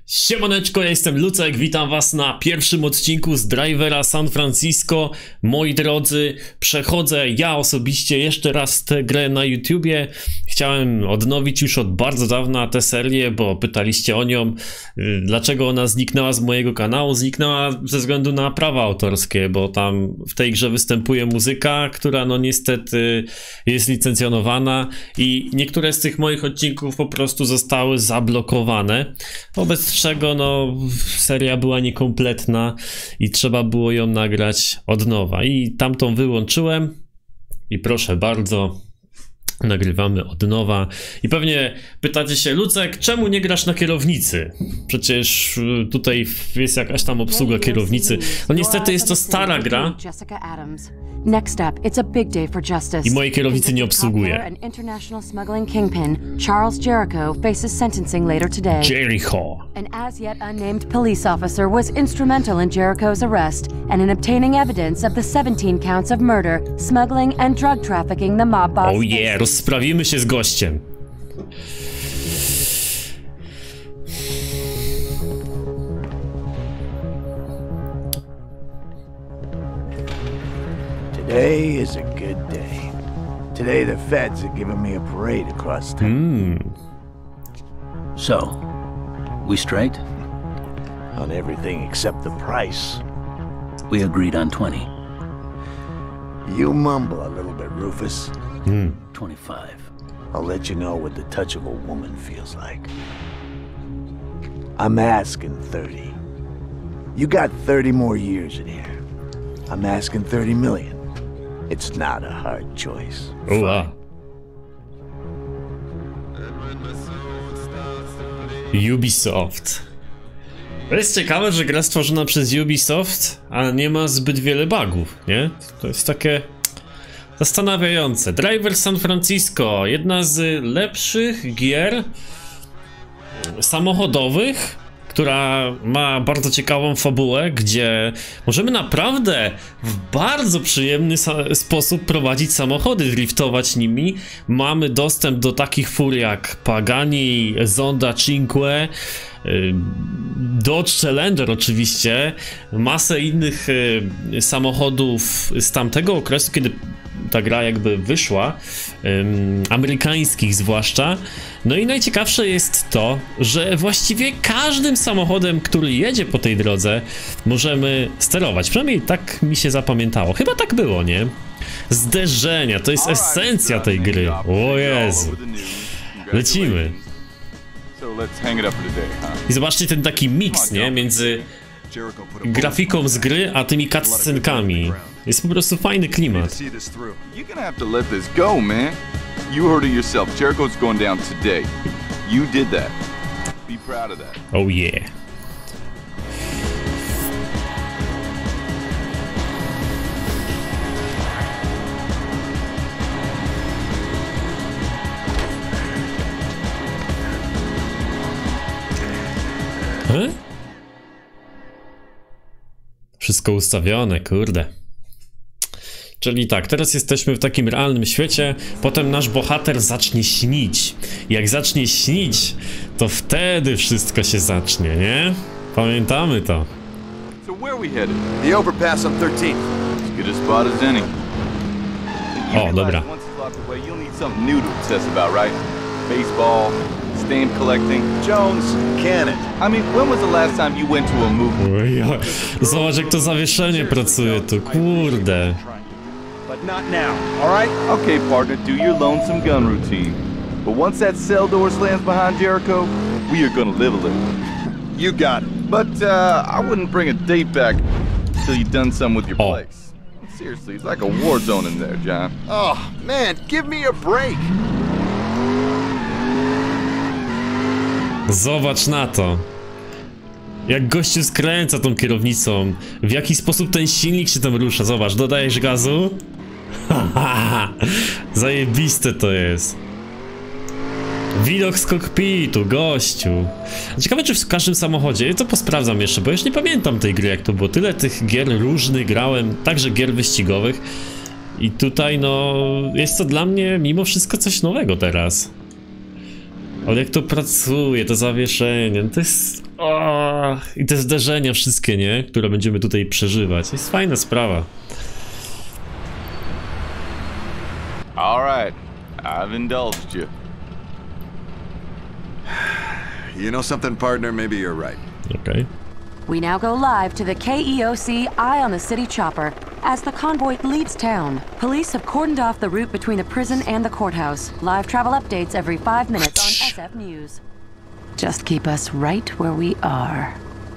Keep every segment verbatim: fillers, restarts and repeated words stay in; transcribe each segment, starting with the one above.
Siemaneczko, ja jestem Lucek, witam was na pierwszym odcinku z Drivera San Francisco. Moi drodzy, przechodzę ja osobiście jeszcze raz tę grę na YouTubie. Chciałem odnowić już od bardzo dawna tę serię, bo pytaliście o nią, dlaczego ona zniknęła z mojego kanału. Zniknęła ze względu na prawa autorskie, bo tam w tej grze występuje muzyka, która no niestety jest licencjonowana i niektóre z tych moich odcinków po prostu zostały zablokowane. Wobec czego no seria była niekompletna i trzeba było ją nagrać od nowa. I tamtą wyłączyłem i proszę bardzo, nagrywamy od nowa. I pewnie pytacie się, Lucek, czemu nie grasz na kierownicy? Przecież tutaj jest jakaś tam obsługa kierownicy. No niestety jest to stara gra Next up, it's a big day for justice. i mojej kierownicy nie obsługuje. An international smuggling kingpin, Charles Jericho, faces sentencing later today. Jericho. An as yet unnamed police officer was instrumental in Jericho's arrest and in obtaining evidence of the seventeen counts of murder, smuggling and drug trafficking the mob boss. Oh yeah, rozprawimy się z gościem. Today is a good day. Today the feds are giving me a parade across town. Mm. So, we straight? On everything except the price. We agreed on twenty. You mumble a little bit, Rufus. Mm. twenty-five. I'll let you know what the touch of a woman feels like. I'm asking thirty. You got thirty more years in here. I'm asking thirty million. It's not a hard choice. Oh, wow. Ubisoft. To jest ciekawe, że gra stworzona przez Ubisoft, a nie ma zbyt wiele bugów, nie? To jest takie zastanawiające. Driver San Francisco, jedna z lepszych gier samochodowych, która ma bardzo ciekawą fabułę, gdzie możemy naprawdę w bardzo przyjemny sposób prowadzić samochody, driftować nimi. Mamy dostęp do takich fur jak Pagani, Zonda Cinque, Dodge Challenger oczywiście, masę innych samochodów z tamtego okresu, kiedy ta gra jakby wyszła, um, amerykańskich zwłaszcza. No i najciekawsze jest to, że właściwie każdym samochodem, który jedzie po tej drodze, możemy sterować. Przynajmniej tak mi się zapamiętało. Chyba tak było, nie? Zderzenia, to jest esencja tej gry. O Jezu. Lecimy. I zobaczcie ten taki miks, nie? Między grafiką z gry, a tymi cutscenkami. Jest po prostu fajny klimat. Oh yeah. Huh? Wszystko ustawione, kurde. Czyli tak, teraz jesteśmy w takim realnym świecie, potem nasz bohater zacznie śnić. Jak zacznie śnić, to wtedy wszystko się zacznie, nie? Pamiętamy to. So where we headed? The overpass on thirteenth. As good a spot as any. O, dobra. Once it's locked away, you'll need something new to obsess about, right? Baseball, stamp collecting. Jones, can it? I mean, when was the last time you went to a movie? Oj, ja. Zobacz, jak to zawieszenie pracuje tu, kurde. But not now, all right? Okay, partner, do your lonesome gun routine. But once that cell door slams behind Jericho, we are gonna live a little. You got it. But uh, I wouldn't bring a date back until you've done some with your oh. place. Seriously, it's like a war zone in there, John. Oh, man, give me a break. Zobacz na to. Jak gościu skręca tą kierownicą. W jaki sposób ten silnik się tam rusza. Zobacz, dodajesz gazu. Zajebiste to jest. Widok z kokpitu, gościu. Ciekawe, czy w każdym samochodzie. To posprawdzam jeszcze, bo już nie pamiętam tej gry, jak to było. Tyle tych gier różnych grałem, także gier wyścigowych. I tutaj no jest to dla mnie mimo wszystko coś nowego teraz. Ale jak to pracuje, to zawieszenie, to jest... O, i te zdarzenia wszystkie, nie? Które będziemy tutaj przeżywać. Jest fajna sprawa. All right, I've indulged you. You know something, partner? Maybe you're right. Okay. We now go live to the K E O C Eye on the City chopper as the convoy leaves town. Police have cordoned off the route between the prison and the courthouse. Live travel updates every five minutes on S F News. Just keep us right where we are.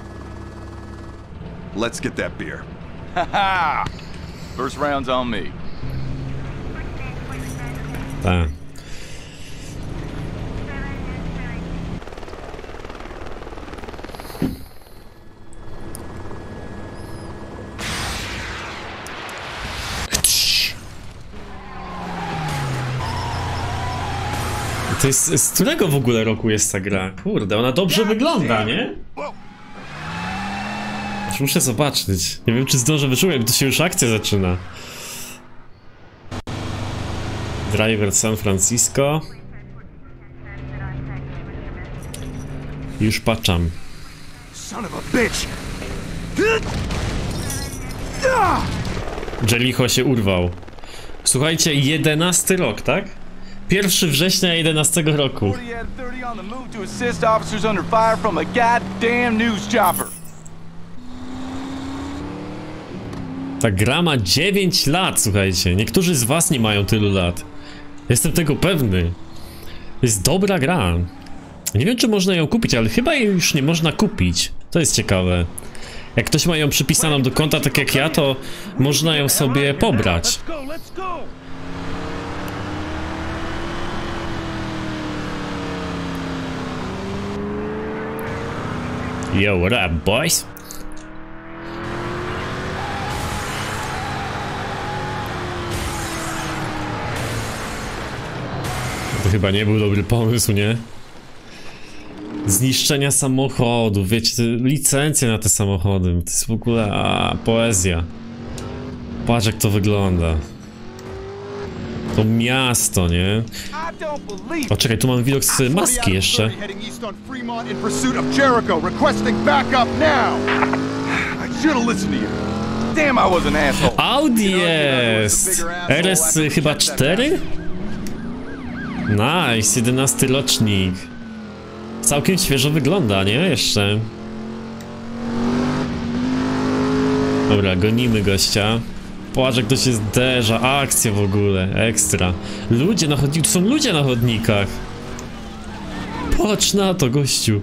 Let's get that beer. Ha First round's on me. Tak. To jest, z którego w ogóle roku jest ta gra? Kurde, ona dobrze wygląda, nie? Aż muszę zobaczyć. Nie wiem, czy zdążę wyczuć, bo to się już akcja zaczyna. Driver San Francisco. Już patrzam. Son of a bitch! Jericho się urwał. Słuchajcie, jedenasty rok, tak? pierwszego września jedenastego roku. Ta gra ma dziewięć lat, słuchajcie. Niektórzy z was nie mają tylu lat. Jestem tego pewny. To jest dobra gra. Nie wiem, czy można ją kupić, ale chyba jej już nie można kupić. To jest ciekawe. Jak ktoś ma ją przypisaną do konta, tak jak ja, to można ją sobie pobrać. Yo, what up, boys? To chyba nie był dobry pomysł, nie? Zniszczenia samochodów, wiecie, te licencje na te samochody, to jest w ogóle a, poezja. Patrz, jak to wygląda. To miasto, nie? O, czekaj, tu mam widok z maski jeszcze. Audi jest! R S chyba cztery? Nice, jedenasty rocznik. Całkiem świeżo wygląda, nie? Jeszcze. Dobra, gonimy gościa. Patrz, jak to się zderza, akcja w ogóle, ekstra. Ludzie na chodnikach, tu są ludzie na chodnikach. Patrz na to, gościu.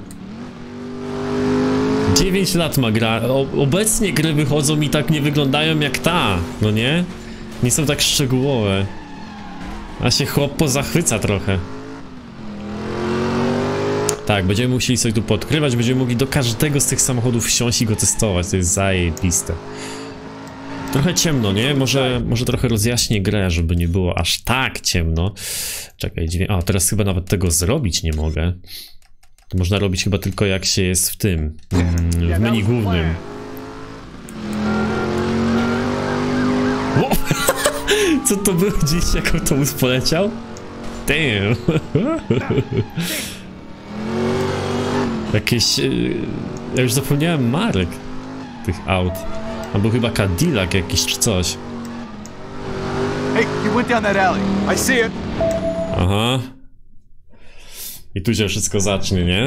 dziewięć lat ma gra, o, obecnie gry wychodzą i tak nie wyglądają jak ta, no nie? Nie są tak szczegółowe. A się chłop pozachwyca trochę. Tak, będziemy musieli sobie tu podkrywać, będziemy mogli do każdego z tych samochodów wsiąść i go testować, to jest zajebiste. Trochę ciemno, nie? Może, może trochę rozjaśnię grę, żeby nie było aż tak ciemno. Czekaj, dźwięk... A, teraz chyba nawet tego zrobić nie mogę. To można robić chyba tylko jak się jest w tym, w menu głównym. Wow. Co to było gdzieś, jak autobus poleciał? Damn. Jakieś... Ja już zapomniałem marek tych aut. Albo chyba Cadillac jakiś czy coś. Hey, you went down that alley. I see it. Aha. I tu się wszystko zacznie, nie?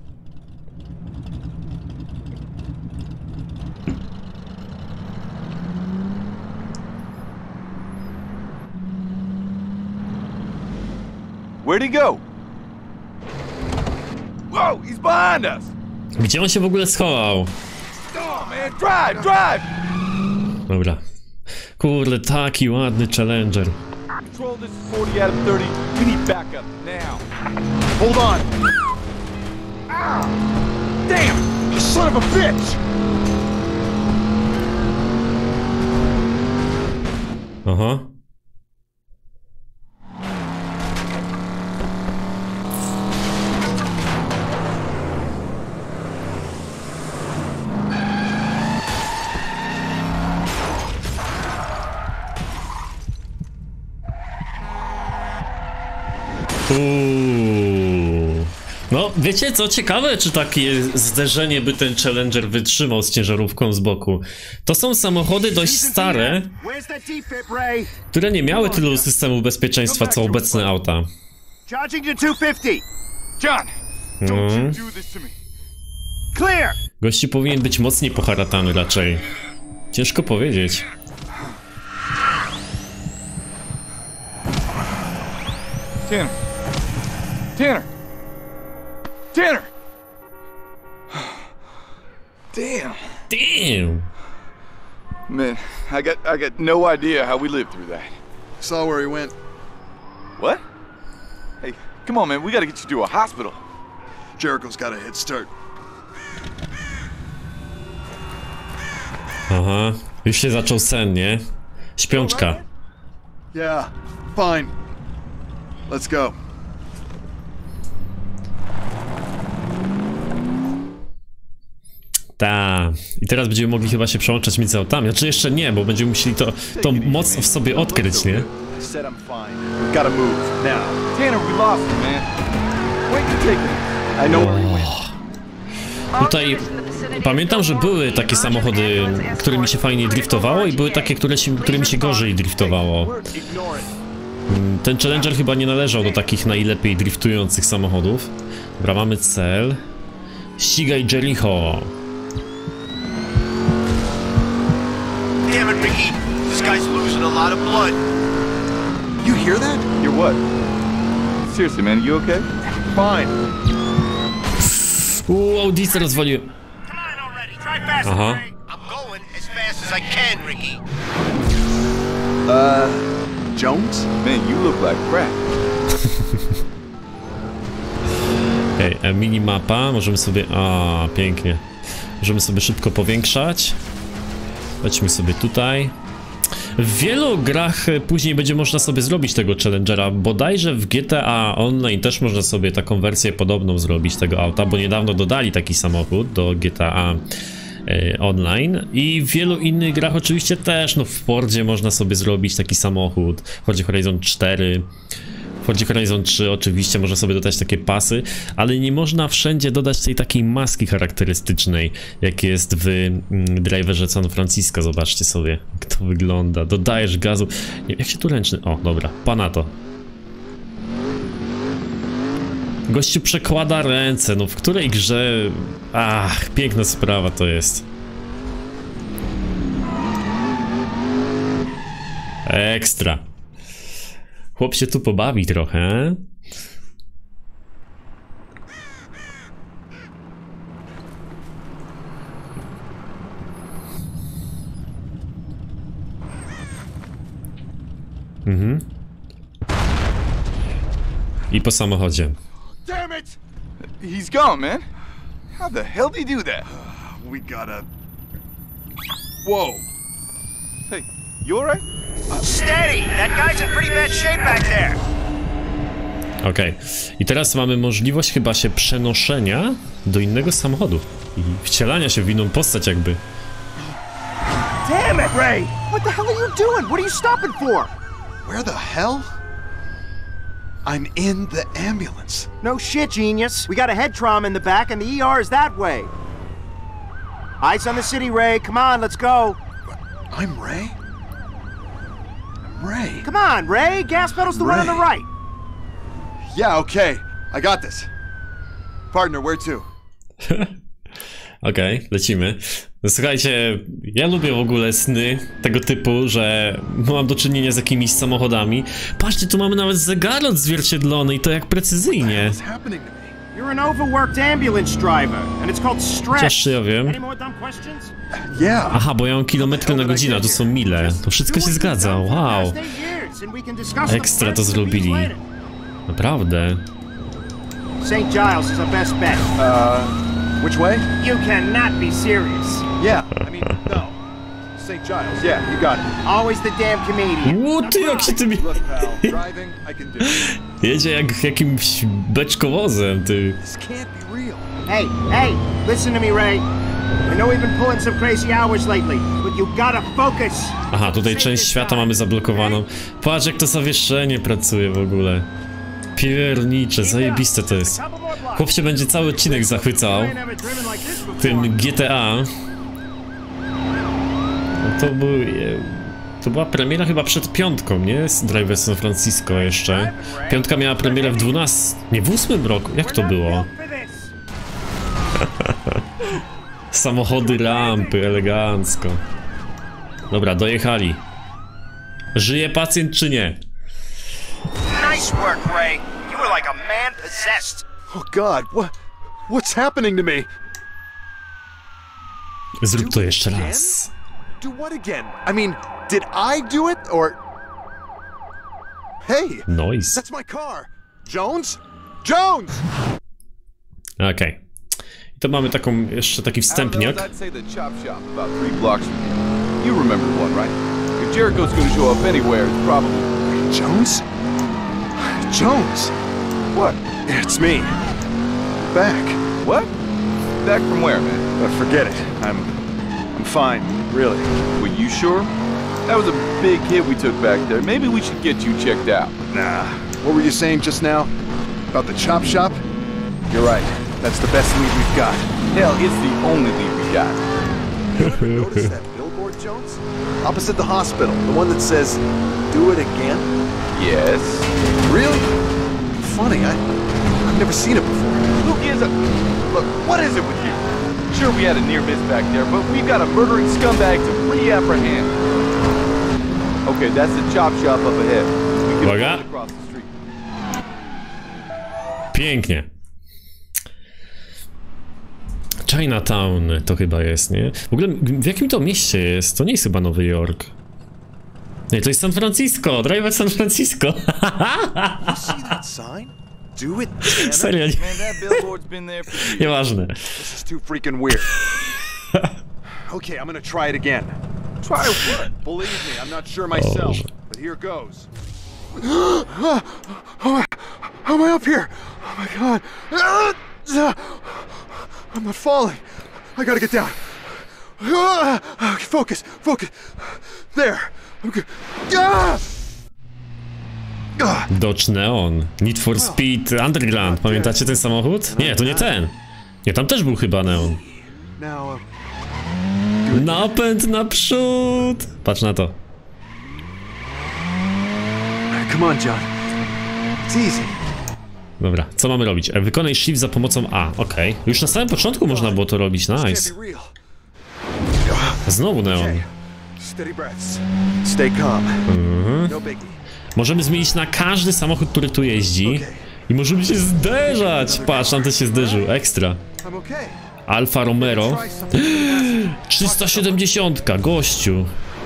Where'd he go? Whoa, he's behind us. Gdzie on się w ogóle schował? Come on, man, drive, drive. Dobra. Kurde, taki ładny Challenger. Control, this is forty out of thirty. We need backup now. Hold on. Ow. Damn, you son of a bitch. Aha. Uuu. No, wiecie co ciekawe, czy takie zderzenie by ten Challenger wytrzymał z ciężarówką z boku. To są samochody dość stare, które nie miały tylu systemów bezpieczeństwa co obecne auta. Mm. Gości powinien być mocniej poharatany raczej. Ciężko powiedzieć. Tanner. Tanner. Tanner. Damn. Damn. Man, I got I got no idea how we lived through that. Saw where he went. What? Hey, come on, man. We gotta get you to a hospital. Jericho's got a head start. Aha, już się zaczął sen, nie? Śpiączka. Yeah, fine. Let's go. Ta. I teraz będziemy mogli chyba się przełączać między autami. Znaczy jeszcze nie, bo będziemy musieli to, tą moc w sobie odkryć, nie? Tutaj pamiętam, że były takie samochody, którymi się fajnie driftowało i były takie, które się, którymi się gorzej driftowało. Ten Challenger chyba nie należał do takich najlepiej driftujących samochodów. Dobra, mamy cel. Ścigaj Jericho. Damn it, Ricky. This guy's losing a lot of blood. You hear that? Hear what? Seriously, man, you okay? Fine. Uuu, audycję rozwaliłem. Come on already. Try faster, Aha. Ray. I'm going as fast as I can, Ricky. Uh, Jones? Man, you look like crap. Ej, okay, minimapa, możemy sobie... A, pięknie. Możemy sobie szybko powiększać. Chodźmy sobie tutaj. W wielu grach później będzie można sobie zrobić tego Challengera. Bodajże w G T A Online też można sobie taką wersję podobną zrobić tego auta, bo niedawno dodali taki samochód do G T A y, Online. I w wielu innych grach oczywiście też, no w Fordzie można sobie zrobić taki samochód. W Fordzie Horizon cztery. W Fordzie Horizon trzy oczywiście można sobie dodać takie pasy, ale nie można wszędzie dodać tej takiej maski charakterystycznej, jak jest w mm, Driverze San Francisco. Zobaczcie sobie, jak to wygląda. Dodajesz gazu. Nie, jak się tu ręczny... O, dobra, pana to. Gościu przekłada ręce, no w której grze... Ach, piękna sprawa to jest. Ekstra. Chłop się tu pobawi trochę. Mhm. I po samochodzie. Damn it! He's gone, man. How the hell did he do that? We gotta... Whoa. Hey, you alright? Steady! That guy's in pretty bad shape back there. Okej. Okay. I teraz mamy możliwość chyba się przenoszenia do innego samochodu. I wcielania się w inną postać jakby. Damn it, Ray! What the hell are you doing? What are you stopping for? Where the hell? I'm in the ambulance. No shit, genius. We got a head trauma in the back and the E R is that way. Eyes on the city, Ray. Come on, let's go. I'm Ray? I'm Ray. Come on, Ray. Gas pedal's the one on the right. Yeah, okay. I got this. Partner, where to? Okej, okay, lecimy. No, słuchajcie, ja lubię w ogóle sny tego typu, że mam do czynienia z jakimiś samochodami. Patrzcie, tu mamy nawet zegar odzwierciedlony i to jak precyzyjnie. You're an overworked ambulance driver, and it's called stress. Chociaż ja wiem. Any more dumb questions? Yeah. Aha, bo ja mam kilometry na godzinę, to są mile. To wszystko się zgadza, wow. Ekstra to zrobili. Naprawdę. Saint Giles is our best bet. Uh, which way? You cannot be serious. Yeah, I mean, no. Saint Giles, yeah, you got it. Always the damn comedian. Ło, ty jak się tym... Look, pal, driving, I can do it. Jedzie jak jakimś beczkowozem, ty. This can't be real. Hey, hey, listen to me, Ray. I know we've been pulling some crazy hours lately, but you gotta focus. Aha, tutaj część świata mamy zablokowaną. Patrz jak to zawieszenie pracuje w ogóle. piernicze, zajebiste to jest. Chłop się będzie cały odcinek zachwycał tym G T A. No to był... To była premiera chyba przed piątką, nie? Z Drive San Francisco jeszcze. Piątka miała premierę w dwunastym... Nie, w ósmym roku. Jak to było? Samochody, rampy, elegancko. Dobra, dojechali. Żyje pacjent czy nie? Nice work, Ray. You were like a man possessed. Oh God, what, what's happening to me? Zrób to jeszcze raz. Do what again? I mean, did I do it, or... Hey! Noise. That's my car! Jones? Jones! Okej. Okay. I to mamy taką, jeszcze taki wstępniak. I'd say the chop shop about three blocks from here. You remember the one, right? If Jericho's gonna show up anywhere, it's probably... Jones? Jones? What? It's me. Back. What? Back from where, man? Uh, forget it. I'm... I'm fine, really. Were you sure? That was a big hit we took back there. Maybe we should get you checked out. Nah. What were you saying just now? About the chop shop? You're right. That's the best lead we've got. Hell, it's the only lead we got. You ever notice that billboard, Jones? Opposite the hospital, the one that says, "Do it again"? Yes. Really? Funny, I... I've never seen it before. Who gives a... Look, what is it with you? Sure, we had a near miss back there, but we've got a murdering scumbag to re-apprehend. Okay, that's the chop shop up ahead. We can Uwaga. across the street. Pięknie. Chinatown to chyba jest, nie? W ogóle w jakim to mieście jest? To nie jest chyba Nowy Jork. Nie, to jest San Francisco, Drive San Francisco. Serio, nie... Nieważne. This is too freaking weird. Okay, I'm gonna try it again. Try what? Believe me, I'm not sure myself, but here goes. How am I up here? Oh my God. I'm not falling. I gotta get down. Okay, focus, focus. There. I'm good. Dodge Neon, Need for Speed Underground. Pamiętacie ten samochód? Nie, to nie ten. Nie, tam też był chyba Neon. Napęd naprzód! Patrz na to. Come on, John. It's easy. Dobra, co mamy robić? Wykonaj shift za pomocą A, okej. Okay. Już na samym początku można było to robić, nice. Znowu Neon. Mhm. Możemy zmienić na każdy samochód, który tu jeździ. I możemy się zderzać! Patrz, tam też się zderzył, ekstra. Alfa Romero. trzysta siedemdziesiąt, gościu.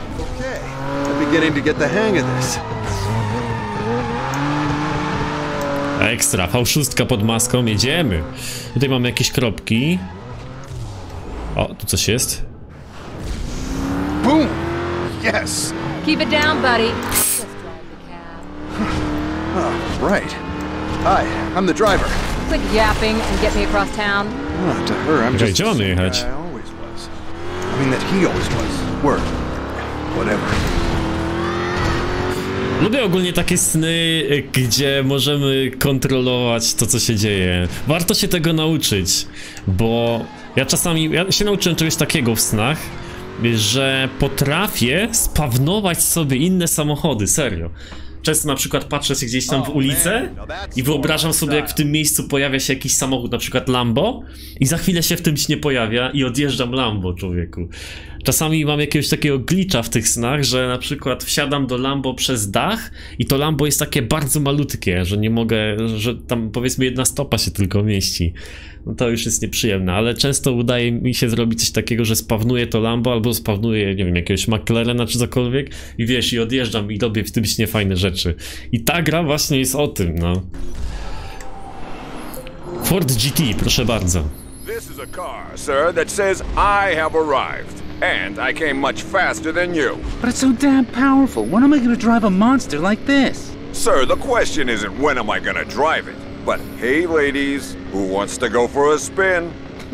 Ekstra, V sześć pod maską, jedziemy. Tutaj mamy jakieś kropki. O, tu coś jest. Boom! Yes! Keep it down, buddy. Oh, right. Hi, I'm the driver. Quit yapping and get me across town. Oh, to her, I'm Okay, just gdzie mamy jechać? I always was. I mean that he always was. Word. Whatever. Lubię ogólnie takie sny, gdzie możemy kontrolować to, co się dzieje. Warto się tego nauczyć, bo ja czasami, ja się nauczyłem czegoś takiego w snach, że potrafię spawnować sobie inne samochody, serio. Często na przykład patrzę się gdzieś tam w ulicę i wyobrażam sobie, jak w tym miejscu pojawia się jakiś samochód, na przykład Lambo, i za chwilę się w tym śnie pojawia i odjeżdżam Lambo, człowieku. Czasami mam jakiegoś takiego glitcha w tych snach, że na przykład wsiadam do Lambo przez dach i to Lambo jest takie bardzo malutkie, że nie mogę, że tam powiedzmy jedna stopa się tylko mieści. No to już jest nieprzyjemne, ale często udaje mi się zrobić coś takiego, że spawnuję to Lambo albo spawnuję, nie wiem, jakiegoś McLarena czy cokolwiek i wiesz, i odjeżdżam i robię w tym śnie fajne rzeczy. I ta gra właśnie jest o tym, no. Ford G T, proszę bardzo. This is a car, sir, that says I have arrived. And I came much faster than you. But it's so damn powerful. When am I gonna drive a monster like this? Sir, the question isn't when am I gonna drive it, but hey ladies, who wants to go for a spin?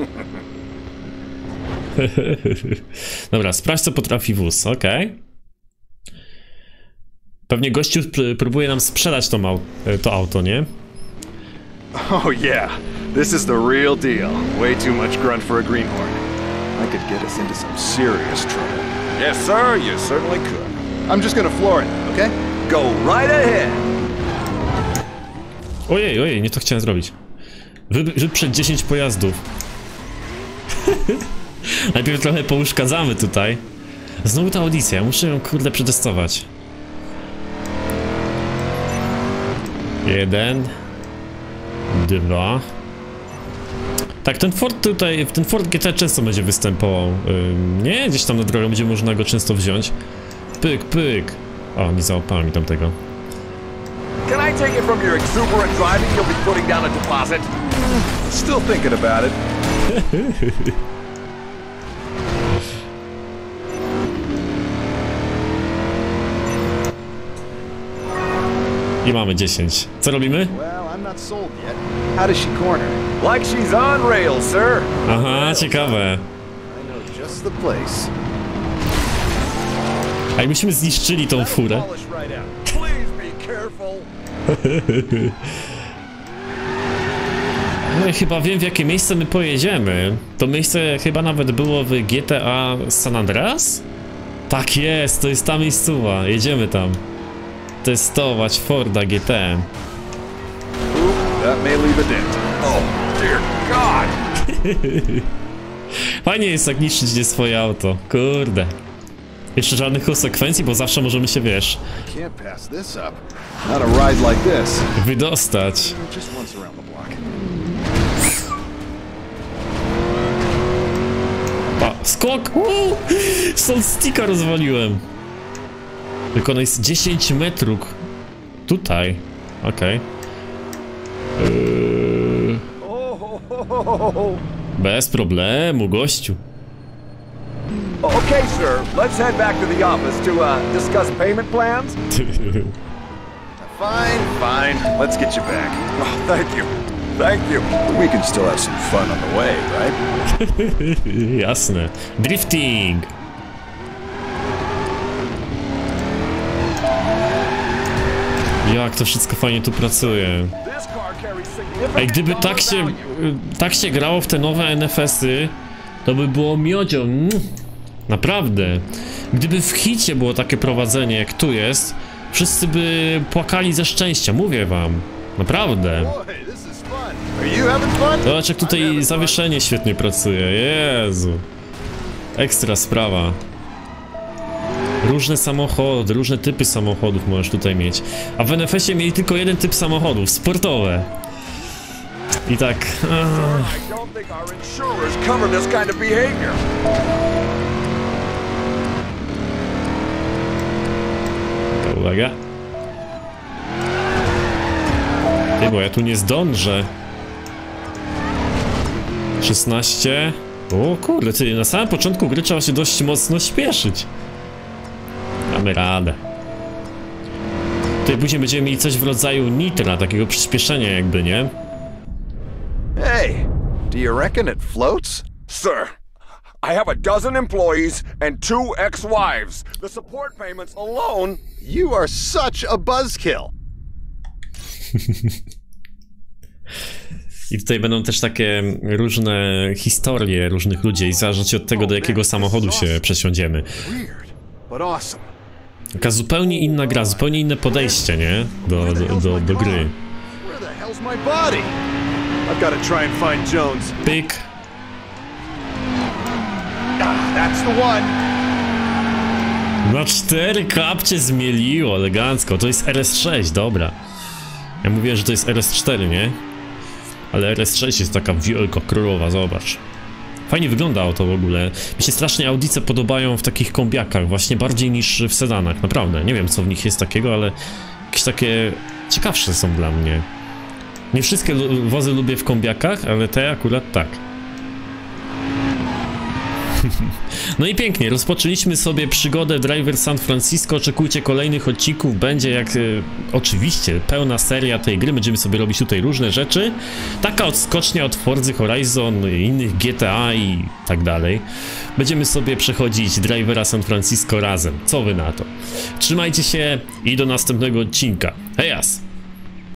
Dobra, sprawdź co potrafi wóz, okej. Okay. Pewnie gościu próbuje nam sprzedać to, to auto, nie? Oh yeah, this is the real deal. Way too much grunt for a greenhorn. I could get us into some serious trouble. Yes, sir, you certainly could. I'm just gonna floor it, okay? Go right ahead. Ojej, ojej, nie to chciałem zrobić. Wy, wyprzedź dziesięć pojazdów. Najpierw trochę pouszkadzamy tutaj. Znowu ta audycja, muszę ją kurde przetestować. Jeden. Dwa. Tak, ten Ford tutaj, ten Ford G T często będzie występował. Ym, nie? Gdzieś tam na drogę będzie można go często wziąć. Pyk, pyk. O, nie załapałem mi tamtego. Can I take it from your exuberant driving you'll be putting down a deposit? Still thinking about it. I mamy dziesięć. Co robimy? Well, I'm not sold yet. How does she corner? Like she's on rails, sir. Aha, ciekawe. I know just the place. A jakbyśmy zniszczyli tą furę. Polish right out. Please be careful. No i chyba wiem, w jakie miejsce my pojedziemy. To miejsce chyba nawet było w G T A San Andreas? Tak jest, to jest ta miejscowa. Jedziemy tam. Testować Forda G T. Oop, that may leave a dent. Oh, dear God. Fajnie jest tak niszczyć nie swoje auto. Kurde. Jeszcze żadnych konsekwencji, bo zawsze możemy się, wiesz, Can't pass this up. Not a ride like this. wydostać. Just once around the block. Pa, skok! Uuu! Stąd sticka rozwaliłem. Tylko ona jest dziesięć metrów. Tutaj. Okej. Okay. Yy... Bez problemu, gościu. Okay, sir. Let's head back to the office to uh, discuss payment plans. Fine, fine. Let's get you back. Oh, thank you. Thank you. We can still have some fun on the way, right? Jasne. Drifting. Jak to wszystko fajnie tu pracuje. Ej, gdyby tak się, tak się grało w te nowe N F S-y, to by było miodzio. Mm, naprawdę. Gdyby w hicie było takie prowadzenie, jak tu jest, wszyscy by płakali ze szczęścia, mówię wam. Naprawdę. Zobacz, jak tutaj zawieszenie świetnie pracuje. Jezu. Ekstra sprawa. Różne samochody, różne typy samochodów możesz tutaj mieć. A w N F S-ie mieli tylko jeden typ samochodów, sportowe. I tak... Taka uwaga. Ty, bo ja tu nie zdążę. szesnaście. O kurde, ty, na samym początku gry trzeba się dość mocno śpieszyć. Damy radę. Tutaj później będziemy mieli coś w rodzaju nitra, takiego przyspieszenia jakby, nie? Hey, do you reckon it floats? Sir, I have a dozen employees and two ex-wives. The support payments alone... You are such a buzzkill. I tutaj będą też takie różne historie różnych ludzi i zależy od tego, do jakiego samochodu się przesiądziemy. Taka zupełnie inna gra, zupełnie inne podejście, nie? Do, do, do, do gry. Pyk. Na cztery kapcie zmieliło, elegancko. To jest R S sześć, dobra. Ja mówiłem, że to jest R S cztery, nie? Ale R S sześć jest taka wielka królowa, zobacz. Fajnie wygląda auto w ogóle. Mi się strasznie audice podobają w takich kombiakach, właśnie bardziej niż w sedanach, naprawdę. Nie wiem, co w nich jest takiego, ale jakieś takie ciekawsze są dla mnie. Nie wszystkie wozy lubię w kombiakach, ale te akurat tak. No i pięknie, rozpoczęliśmy sobie przygodę Driver San Francisco, oczekujcie kolejnych odcinków, będzie jak e, oczywiście pełna seria tej gry, będziemy sobie robić tutaj różne rzeczy, taka odskocznia od Forza Horizon, innych G T A i tak dalej. Będziemy sobie przechodzić Drivera San Francisco razem, co wy na to? Trzymajcie się i do następnego odcinka, hejas!